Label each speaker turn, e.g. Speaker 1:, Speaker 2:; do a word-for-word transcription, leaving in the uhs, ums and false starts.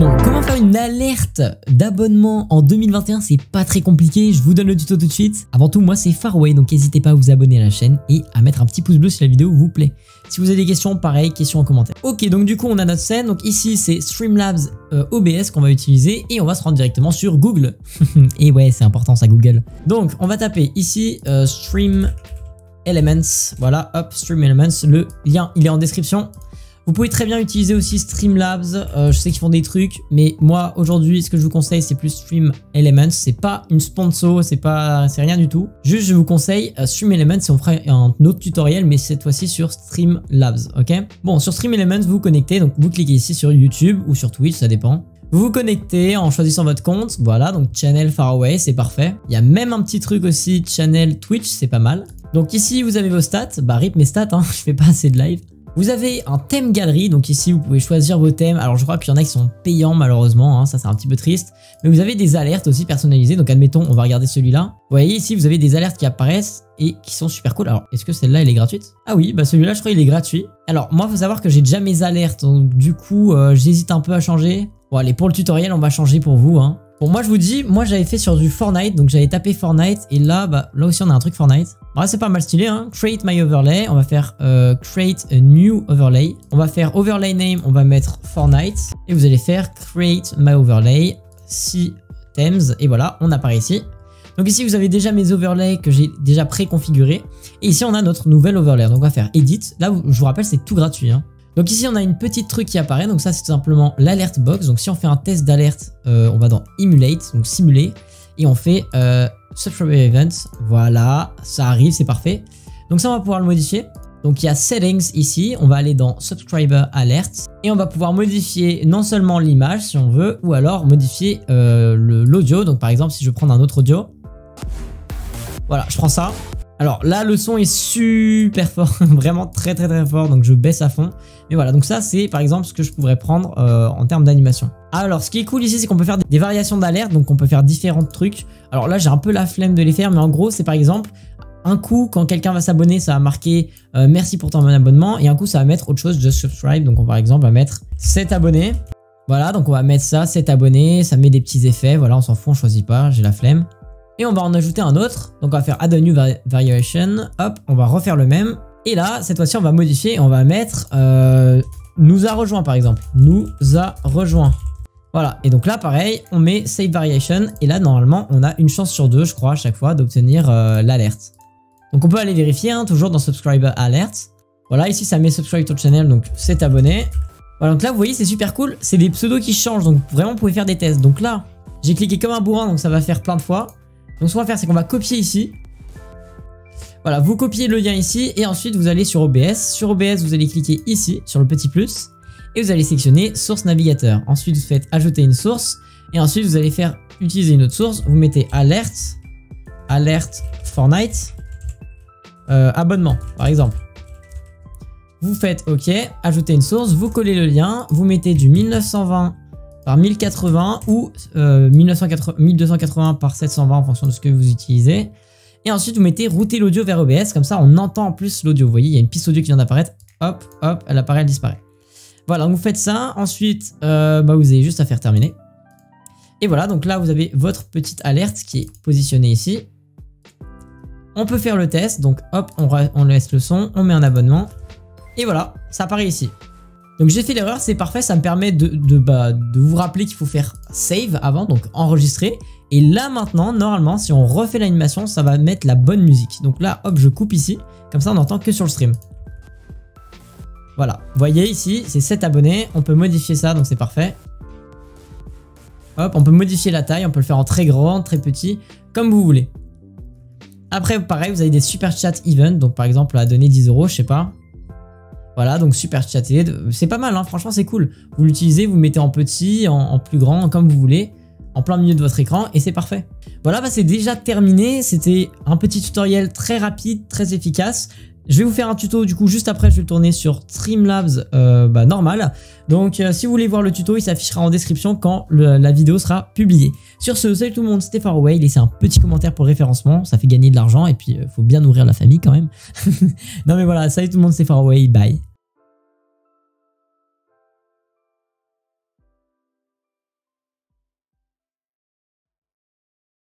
Speaker 1: Bon, comment faire une alerte d'abonnement en deux mille vingt et un, c'est pas très compliqué, je vous donne le tuto tout de suite. Avant tout, moi c'est Farway, donc n'hésitez pas à vous abonner à la chaîne et à mettre un petit pouce bleu si la vidéo vous plaît. Si vous avez des questions, pareil, questions en commentaire. Ok, donc du coup on a notre scène, donc ici c'est Streamlabs euh, O B S qu'on va utiliser et on va se rendre directement sur Google. Et ouais, c'est important ça Google. Donc on va taper ici euh, Stream Elements, voilà, hop, Stream Elements, le lien il est en description. Vous pouvez très bien utiliser aussi Streamlabs, euh, je sais qu'ils font des trucs, mais moi aujourd'hui ce que je vous conseille c'est plus Stream Elements, c'est pas une sponsor, c'est pas, c'est rien du tout. Juste je vous conseille euh, Stream Elements et on fera un autre tutoriel mais cette fois-ci sur Streamlabs, ok. Bon, sur Stream Elements vous vous connectez, donc vous cliquez ici sur YouTube ou sur Twitch, ça dépend. Vous vous connectez en choisissant votre compte, voilà, donc Channel Farway, c'est parfait. Il y a même un petit truc aussi, Channel Twitch, c'est pas mal. Donc ici vous avez vos stats, bah rip mes stats, hein, je fais pas assez de live. Vous avez un thème galerie, donc ici vous pouvez choisir vos thèmes. Alors je crois qu'il y en a qui sont payants malheureusement, hein, ça c'est un petit peu triste. Mais vous avez des alertes aussi personnalisées, donc admettons on va regarder celui-là. Vous voyez ici vous avez des alertes qui apparaissent et qui sont super cool. Alors est-ce que celle-là elle est gratuite? Ah oui, bah celui-là je crois il est gratuit. Alors moi faut savoir que j'ai déjà mes alertes, donc du coup euh, j'hésite un peu à changer. Bon allez, pour le tutoriel on va changer pour vous, hein. Bon, moi je vous dis, moi j'avais fait sur du Fortnite, donc j'avais tapé Fortnite et là, bah là aussi on a un truc Fortnite. Bon, c'est pas mal stylé, hein. Create my overlay, on va faire euh, create a new overlay. On va faire overlay name, on va mettre Fortnite et vous allez faire create my overlay, six themes et voilà, on apparaît ici. Donc ici vous avez déjà mes overlays que j'ai déjà préconfigurés et ici on a notre nouvelle overlay. Donc on va faire edit. Là, je vous rappelle, c'est tout gratuit, hein. Donc ici on a une petite truc qui apparaît, donc ça c'est tout simplement l'alert box. Donc si on fait un test d'alerte, euh, on va dans emulate, donc simuler, et on fait euh, subscriber event, voilà, ça arrive, c'est parfait. Donc ça on va pouvoir le modifier. Donc il y a settings ici, on va aller dans subscriber alert, et on va pouvoir modifier non seulement l'image si on veut, ou alors modifier euh, l'audio. Donc par exemple si je veux prendre un autre audio, voilà, je prends ça. Alors là le son est super fort, vraiment très très très fort, donc je baisse à fond. Mais voilà, donc ça c'est par exemple ce que je pourrais prendre euh, en termes d'animation. Alors ce qui est cool ici c'est qu'on peut faire des variations d'alerte, donc on peut faire différents trucs. Alors là j'ai un peu la flemme de les faire, mais en gros c'est par exemple un coup quand quelqu'un va s'abonner ça va marquer euh, merci pour ton abonnement, et un coup ça va mettre autre chose, just subscribe, donc on par exemple va mettre sept abonnés. Voilà, donc on va mettre ça, sept abonnés, ça met des petits effets, voilà on s'en fout, on choisit pas, j'ai la flemme. Et on va en ajouter un autre, donc on va faire add a new variation, hop, on va refaire le même. Et là, cette fois-ci, on va modifier et on va mettre euh, nous a rejoint par exemple, nous a rejoint. Voilà, et donc là, pareil, on met save variation et là, normalement, on a une chance sur deux, je crois, à chaque fois d'obtenir euh, l'alerte. Donc on peut aller vérifier, hein, toujours dans subscriber alert. Voilà, ici, ça met subscribe to channel, donc sept abonnés. Voilà, donc là, vous voyez, c'est super cool, c'est des pseudos qui changent, donc vraiment, vous pouvez faire des tests. Donc là, j'ai cliqué comme un bourrin, donc ça va faire plein de fois. Donc ce qu'on va faire c'est qu'on va copier ici. Voilà, vous copiez le lien ici et ensuite vous allez sur O B S. Sur O B S vous allez cliquer ici sur le petit plus et vous allez sélectionner source navigateur. Ensuite vous faites ajouter une source et ensuite vous allez faire utiliser une autre source. Vous mettez alerte, alerte Fortnite, euh, abonnement par exemple. Vous faites OK, ajouter une source, vous collez le lien, vous mettez du mille neuf cent vingt par mille quatre-vingts ou euh, mille deux cent quatre-vingts par sept cent vingt en fonction de ce que vous utilisez. Et ensuite, vous mettez router l'audio vers O B S, comme ça on entend en plus l'audio. Vous voyez, il y a une piste audio qui vient d'apparaître. Hop, hop, elle apparaît, elle disparaît. Voilà, donc vous faites ça. Ensuite, euh, bah, vous avez juste à faire terminer. Et voilà, donc là, vous avez votre petite alerte qui est positionnée ici. On peut faire le test. Donc hop, on, on laisse le son, on met un abonnement. Et voilà, ça apparaît ici. Donc j'ai fait l'erreur, c'est parfait, ça me permet de, de, bah, de vous rappeler qu'il faut faire save avant, donc enregistrer. Et là maintenant, normalement, si on refait l'animation, ça va mettre la bonne musique. Donc là, hop, je coupe ici, comme ça on n'entend que sur le stream. Voilà, vous voyez ici, c'est sept abonnés, on peut modifier ça, donc c'est parfait. Hop, on peut modifier la taille, on peut le faire en très grand, très petit, comme vous voulez. Après, pareil, vous avez des super chat event, donc par exemple, à donner dix euros, je sais pas. Voilà, donc super chaté, c'est pas mal, hein, franchement c'est cool. Vous l'utilisez, vous mettez en petit, en, en plus grand, comme vous voulez, en plein milieu de votre écran et c'est parfait. Voilà, bah c'est déjà terminé, c'était un petit tutoriel très rapide, très efficace. Je vais vous faire un tuto du coup juste après, je vais le tourner sur Streamlabs euh, bah, normal. Donc euh, si vous voulez voir le tuto, il s'affichera en description quand le, la vidéo sera publiée. Sur ce, salut tout le monde, c'était Farway, laissez un petit commentaire pour le référencement, ça fait gagner de l'argent et puis il euh, faut bien nourrir la famille quand même. Non mais voilà, salut tout le monde, c'est Farway, bye.